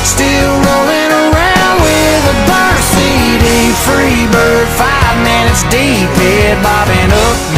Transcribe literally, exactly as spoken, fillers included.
Still rolling around with a burnt C D. Free bird, five minutes deep, head bobbing up